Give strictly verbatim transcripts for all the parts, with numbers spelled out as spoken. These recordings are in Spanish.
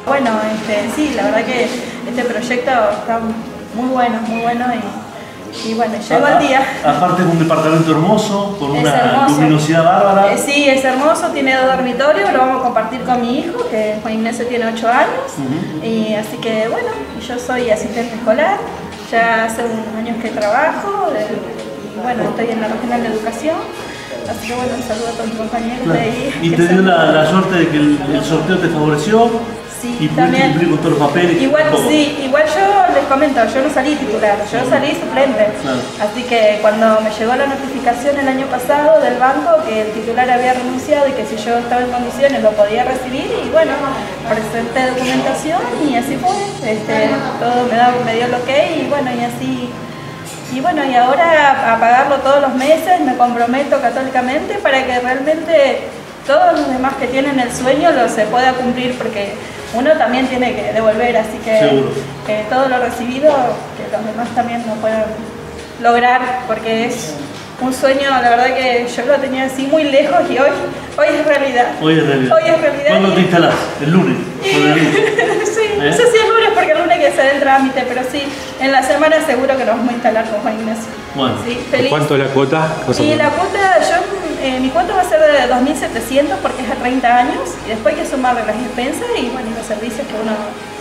Bueno, este, sí, la verdad que este proyecto está muy bueno, muy bueno y, y bueno, llegó el día. Aparte es un departamento hermoso, con una hermoso. luminosidad bárbara. Eh, sí, es hermoso, tiene dos dormitorios, lo vamos a compartir con mi hijo, que Juan Ignacio tiene ocho años. Uh-huh. Y así que bueno, yo soy asistente escolar, ya hace unos años que trabajo, eh, y bueno, estoy en la regional de educación. Así que bueno, un saludo a todos mis compañeros claro. de ahí. ¿Y te dio la, la suerte de que el, el sorteo te favoreció? Sí, y pudiste cumplir con todos los papeles. Igual, sí, igual yo les comento, yo no salí titular, yo salí suplente. Claro. Así que cuando me llegó la notificación el año pasado del banco que el titular había renunciado y que si yo estaba en condiciones lo podía recibir, y bueno, presenté documentación y así fue. Este, todo me, da, me dio el ok y bueno, y así. Y bueno, y ahora a pagarlo todos los meses, me comprometo católicamente para que realmente todos los demás que tienen el sueño lo se pueda cumplir, porque uno también tiene que devolver, así que, que todo lo recibido, que los demás también lo puedan lograr, porque es un sueño, la verdad que yo lo tenía así muy lejos y hoy, hoy es realidad. Hoy es realidad. Hoy es realidad. ¿Cuándo te instalás? ¿El lunes? Y, sí, ¿Eh? no sé si es lunes porque el lunes que se dé el trámite, pero sí, en la semana seguro que nos vamos a instalar con Juan Ignacio. Bueno, sí, feliz. ¿Cuánto es la cuota? Y la cuota, yo, eh, mi cuota va a ser de dos mil setecientos porque es a treinta años, y después hay que sumarle las expensas y bueno, y los servicios que uno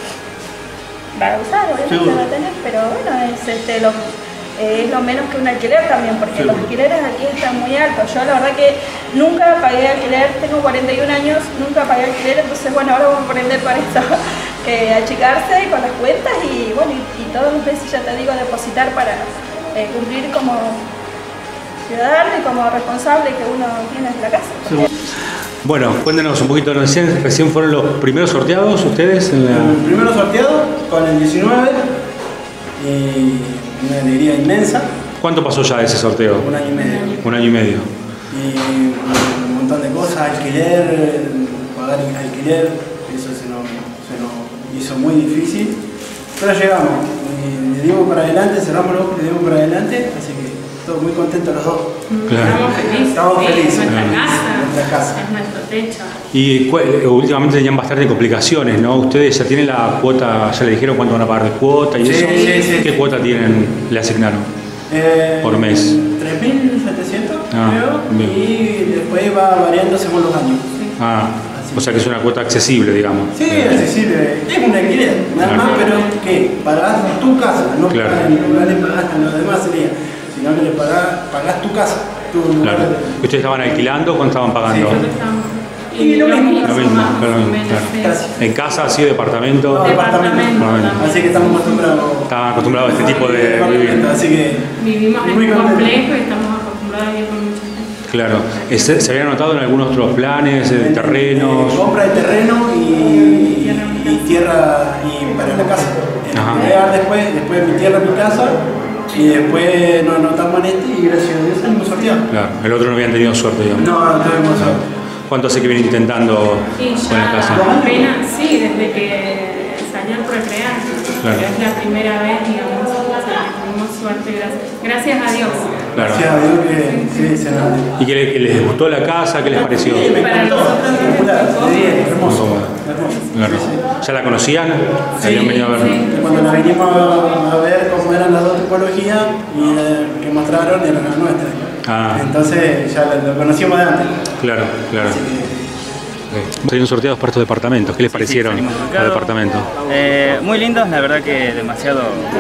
va a usar, obviamente sí, va a tener, pero bueno, es, este, lo, eh, es lo menos que un alquiler también, porque sí, los alquileres aquí están muy altos. Yo la verdad que nunca pagué alquiler, tengo cuarenta y un años, nunca pagué alquiler, entonces bueno, ahora vamos a aprender para esto, que achicarse con las cuentas y bueno, y, y todos los meses ya te digo, depositar para eh, cumplir como ciudadano y como responsable que uno tiene en la casa. Sí. Bueno, cuéntenos un poquito, recién, recién fueron los primeros sorteados ustedes en la... El primero sorteado con el diecinueve y una alegría inmensa. ¿Cuánto pasó ya de ese sorteo? Un año y medio. Un año y medio. Y un montón de cosas, alquiler, pagar alquiler, eso se nos, se nos hizo muy difícil, pero llegamos, y le dimos para adelante, cerramos los ojos y le dimos para adelante, así que todos muy contentos los dos. Claro. Estamos felices. Estamos sí, felices. Es nuestra casa. Nuestra casa. Es nuestro techo. Y últimamente tenían bastante complicaciones, ¿no? Ustedes ya tienen la cuota, ya le dijeron cuánto van a pagar de cuota y sí, eso. Sí, sí. ¿Qué cuota tienen, le asignaron? Eh, por mes. tres mil setecientos, ah, creo. Bien. Y después va variando según los años. Sí. Ah, así o sea que es una cuota accesible, digamos. Sí, accesible. Es un alquiler, nada más, pero ¿qué? Pagás tu casa, no claro. pagás, no le pagás a los demás sería. Sino que le pagás, pagás tu casa. Tu claro. ¿Ustedes estaban alquilando? ¿Cuánto estaban pagando? Sí, y lo mismo. Lo mismo, claro, claro. ¿En casa, así, departamento? No, departamento. Así que estamos acostumbrados. Estaban acostumbrados a este tipo de vivir. Así que vivimos en un complejo y estamos acostumbrados a vivir con mucha gente. Claro. ¿Se, se habían anotado en algunos otros planes, de terrenos? Eh, compra de terreno y, y, y tierra y para la casa. Ajá. Después, después mi tierra, mi casa. Y después nos anotamos en este y gracias a Dios salimos sorteados. Claro, el otro no habían tenido suerte, digamos. No, no tuvimos suerte. ¿Cuánto hace que viene intentando sí, con la casa? Apenas, sí, desde que salió el procrear. Claro. Es la primera vez, digamos, o sea, tuvimos suerte, gracias, gracias a Dios. Claro. Gracias a Dios que sí, se nos... ¿Y qué les, les gustó la casa? ¿Qué les pareció? Sí, me para encantó. nosotros es bien, hermoso. hermoso. Claro. ¿Ya la conocían? Sí, ¿Habían venido a ver? Sí. Cuando la vinimos a ver cómo eran las dos tipologías y eh, que mostraron eran las nuestras. Ah. Entonces ya lo, lo conocíamos de antes. Claro, claro. Salieron sorteados para estos departamentos. ¿Qué les sí, parecieron sí, los departamentos? Eh, muy lindos, la verdad que demasiado,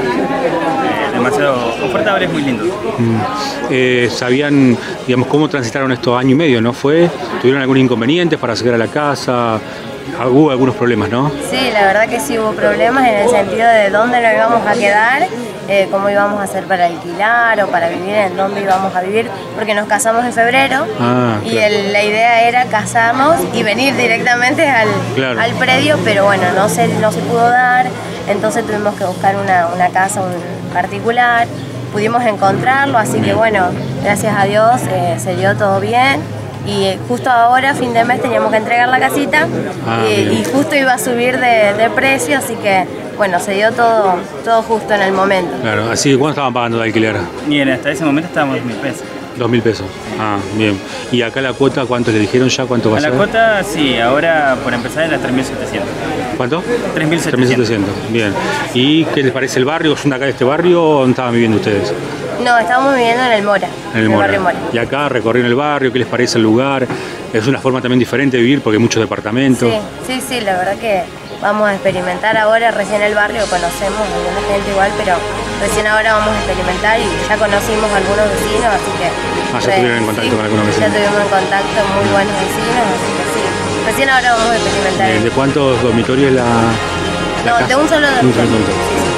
eh, demasiado confortables, muy lindos. Mm. Eh, ¿Sabían, digamos, cómo transitaron estos año y medio, no fue? ¿Tuvieron algún inconveniente para llegar a la casa? Hubo algunos problemas, ¿no? Sí, la verdad que sí hubo problemas en el sentido de dónde nos íbamos a quedar, eh, cómo íbamos a hacer para alquilar o para vivir, en dónde íbamos a vivir, porque nos casamos en febrero ah, y claro. el, la idea era casarnos y venir directamente al, claro. al predio, pero bueno, no se, no se pudo dar, entonces tuvimos que buscar una, una casa un particular, pudimos encontrarlo, así que bueno, gracias a Dios eh, se dio todo bien. Y justo ahora, fin de mes, teníamos que entregar la casita ah, y, y justo iba a subir de, de precio, así que bueno, se dio todo, todo justo en el momento. Claro, así que ¿cuánto estaban pagando de alquiler? Y hasta ese momento estábamos mil pesos. Dos mil pesos. Ah, bien. ¿Y acá la cuota cuánto le dijeron ya? ¿Cuánto va a A ser? la cuota, sí, ahora por empezar es la tres mil setecientos. ¿Cuánto? tres mil setecientos. Bien. ¿Y qué les parece el barrio? ¿Son de acá de este barrio o dónde estaban viviendo ustedes? No, estamos viviendo en el Mora. En el, en el Mora. barrio Mora. Y acá recorrieron el barrio, ¿qué les parece el lugar? Es una forma también diferente de vivir porque hay muchos departamentos. Sí, sí, sí, la verdad que vamos a experimentar ahora, recién el barrio conocemos a alguna gente igual, pero recién ahora vamos a experimentar y ya conocimos a algunos vecinos, así que... Ah, ya estuvieron en contacto sí, con algunos vecinos. Ya tuvimos en contacto muy buenos vecinos, así que sí. Recién ahora vamos a experimentar. ¿De cuántos dormitorios la, la No, casa? de un solo dormitorio. Un solo dormitorio. Sí, sí.